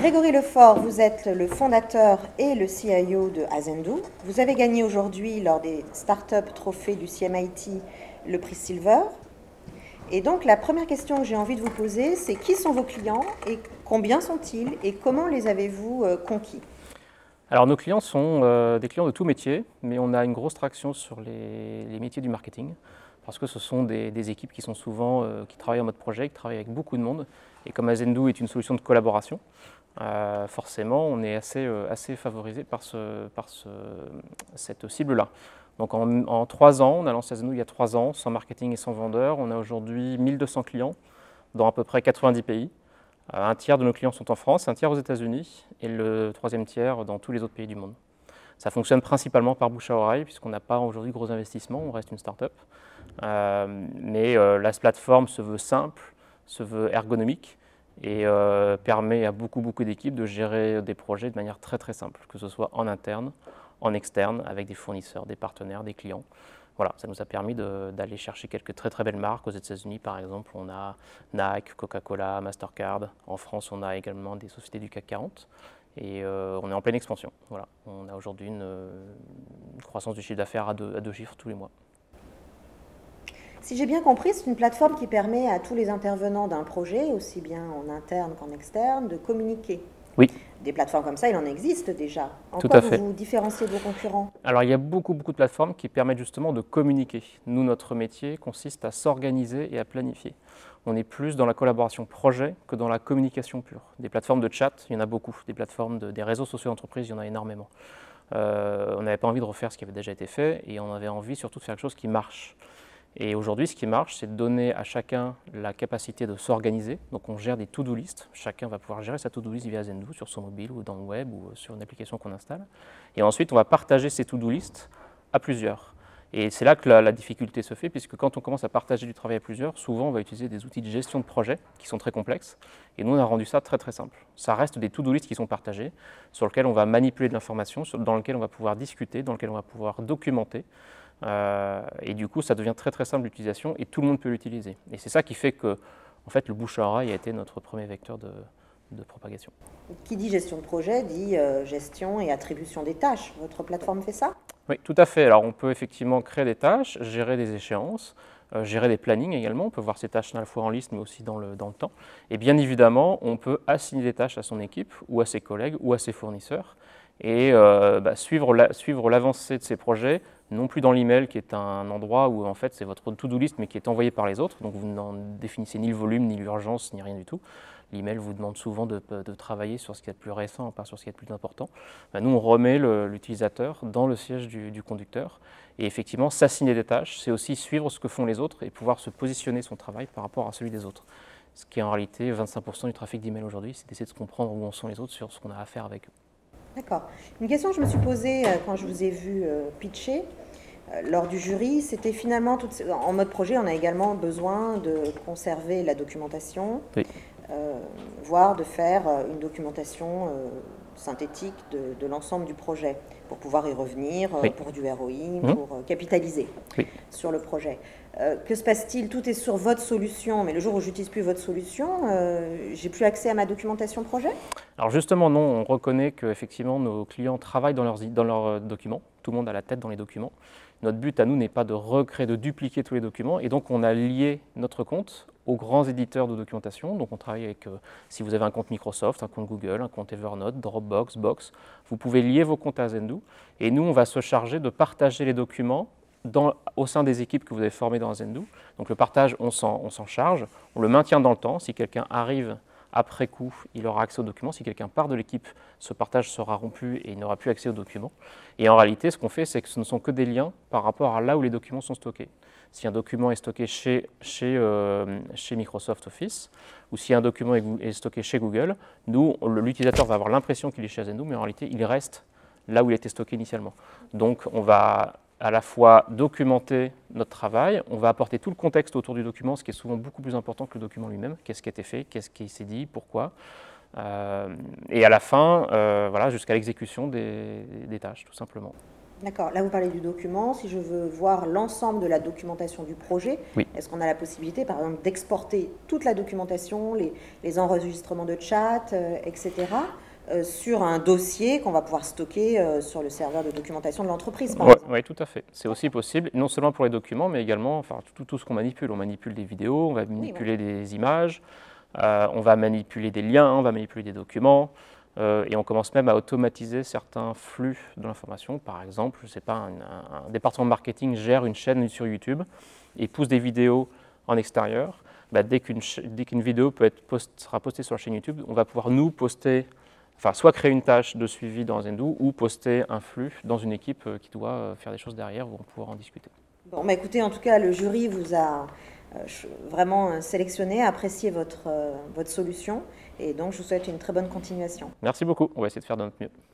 Grégory Lefort, vous êtes le fondateur et le CIO de Azendoo. Vous avez gagné aujourd'hui, lors des Startup Trophées du CMIT, le prix Silver. Et donc, la première question que j'ai envie de vous poser, c'est qui sont vos clients et combien sont-ils et comment les avez-vous conquis? Alors, nos clients sont des clients de tout métier, mais on a une grosse traction sur les métiers du marketing, parce que ce sont des équipes qui sont souvent, qui travaillent en mode projet, qui travaillent avec beaucoup de monde. Et comme Azendoo est une solution de collaboration, forcément, on est assez favorisé par cette cible-là. Donc en 3 ans, on a lancé Azendoo il y a 3 ans, sans marketing et sans vendeur. On a aujourd'hui 1200 clients dans à peu près 90 pays. Un tiers de nos clients sont en France, un tiers aux États-Unis et le troisième tiers dans tous les autres pays du monde. Ça fonctionne principalement par bouche à oreille, puisqu'on n'a pas aujourd'hui de gros investissements, on reste une start-up. Mais la plateforme se veut simple, se veut ergonomique et permet à beaucoup d'équipes de gérer des projets de manière très simple, que ce soit en interne, en externe, avec des fournisseurs, des partenaires, des clients. Voilà, ça nous a permis d'aller chercher quelques très belles marques. Aux États-Unis, par exemple, on a Nike, Coca-Cola, Mastercard. En France, on a également des sociétés du CAC 40. Et on est en pleine expansion. Voilà. On a aujourd'hui une croissance du chiffre d'affaires à deux chiffres tous les mois. Si j'ai bien compris, c'est une plateforme qui permet à tous les intervenants d'un projet, aussi bien en interne qu'en externe, de communiquer. Oui. Des plateformes comme ça, il en existe déjà. En Tout quoi à vous fait. vous différenciez de vos concurrents? Alors, il y a beaucoup de plateformes qui permettent justement de communiquer. Nous, notre métier consiste à s'organiser et à planifier. On est plus dans la collaboration projet que dans la communication pure. Des plateformes de chat, il y en a beaucoup. Des plateformes des réseaux sociaux d'entreprise, il y en a énormément. On n'avait pas envie de refaire ce qui avait déjà été fait et on avait envie surtout de faire quelque chose qui marche. Et aujourd'hui, ce qui marche, c'est de donner à chacun la capacité de s'organiser. Donc, on gère des to-do list. Chacun va pouvoir gérer sa to-do list via Azendoo sur son mobile ou dans le web ou sur une application qu'on installe. Et ensuite, on va partager ces to-do list à plusieurs. Et c'est là que la difficulté se fait, puisque quand on commence à partager du travail à plusieurs, souvent, on va utiliser des outils de gestion de projet qui sont très complexes. Et nous, on a rendu ça très simple. Ça reste des to-do list qui sont partagés, sur lesquels on va manipuler de l'information, dans lesquels on va pouvoir discuter, dans lesquels on va pouvoir documenter. Et du coup, ça devient très simple d'utilisation et tout le monde peut l'utiliser. Et c'est ça qui fait que, en fait, le bouche à oreille a été notre premier vecteur de propagation. Qui dit gestion de projet dit gestion et attribution des tâches. Votre plateforme fait ça? Oui, tout à fait. Alors, on peut effectivement créer des tâches, gérer des échéances, gérer des plannings également. On peut voir ces tâches à la fois en liste, mais aussi dans le temps. Et bien évidemment, on peut assigner des tâches à son équipe, ou à ses collègues, ou à ses fournisseurs, et suivre l'avancée de ces projets, non plus dans l'email, qui est un endroit où en fait c'est votre to-do list, mais qui est envoyé par les autres. Donc vous n'en définissez ni le volume, ni l'urgence, ni rien du tout. L'email vous demande souvent de travailler sur ce qui est le plus récent, pas sur ce qui est le plus important. Nous, on remet l'utilisateur dans le siège du conducteur. Et effectivement, s'assigner des tâches, c'est aussi suivre ce que font les autres et pouvoir se positionner son travail par rapport à celui des autres. Ce qui est en réalité 25% du trafic d'email aujourd'hui, c'est d'essayer de comprendre où en sont les autres sur ce qu'on a à faire avec eux. D'accord. Une question que je me suis posée quand je vous ai vu pitcher lors du jury, c'était finalement, en mode projet, on a également besoin de conserver la documentation, Oui. voire de faire une documentation synthétique de l'ensemble du projet, pour pouvoir y revenir, Oui. pour du ROI, pour capitaliser sur le projet. Que se passe-t-il? Tout est sur votre solution, mais le jour où j'utilise plus votre solution, j'ai plus accès à ma documentation projet? Alors justement, non, on reconnaît qu'effectivement nos clients travaillent dans leurs documents. Tout le monde a la tête dans les documents. Notre but à nous n'est pas de recréer, de dupliquer tous les documents, et donc on a lié notre compte aux grands éditeurs de documentation. Donc on travaille avec, si vous avez un compte Microsoft, un compte Google, un compte Evernote, Dropbox, Box, vous pouvez lier vos comptes à Azendoo, et nous on va se charger de partager les documents au sein des équipes que vous avez formées dans Azendoo. Donc le partage, on s'en charge, on le maintient dans le temps. Si quelqu'un arrive après coup, il aura accès aux documents. Si quelqu'un part de l'équipe, ce partage sera rompu et il n'aura plus accès aux documents. Et en réalité, ce qu'on fait, c'est que ce ne sont que des liens par rapport à là où les documents sont stockés. Si un document est stocké chez Microsoft Office, ou si un document est stocké chez Google, nous, l'utilisateur va avoir l'impression qu'il est chez Azendoo, mais en réalité, il reste là où il était stocké initialement. Donc, on va à la fois documenter notre travail, on va apporter tout le contexte autour du document, ce qui est souvent beaucoup plus important que le document lui-même. Qu'est-ce qui a été fait, qu'est-ce qui s'est dit, pourquoi. Et à la fin, voilà, jusqu'à l'exécution des tâches, tout simplement. D'accord. Là, vous parlez du document. Si je veux voir l'ensemble de la documentation du projet, Oui. est-ce qu'on a la possibilité, par exemple, d'exporter toute la documentation, les enregistrements de chat, etc., sur un dossier qu'on va pouvoir stocker sur le serveur de documentation de l'entreprise, par exemple? Oui, tout à fait. C'est aussi possible, non seulement pour les documents, mais également enfin, tout ce qu'on manipule. On manipule des vidéos, on va manipuler des images, on va manipuler des liens, on va manipuler des documents, et on commence même à automatiser certains flux de l'information. Par exemple, je sais pas, un département marketing gère une chaîne sur YouTube et pousse des vidéos en extérieur. Bah, dès qu'une vidéo sera postée sur la chaîne YouTube, on va pouvoir nous poster, enfin, soit créer une tâche de suivi dans Zendoo ou poster un flux dans une équipe qui doit faire des choses derrière où on pourra en discuter. Bon, bah écoutez, en tout cas, le jury vous a vraiment sélectionné, apprécié votre solution, et donc je vous souhaite une très bonne continuation. Merci beaucoup, on va essayer de faire de notre mieux.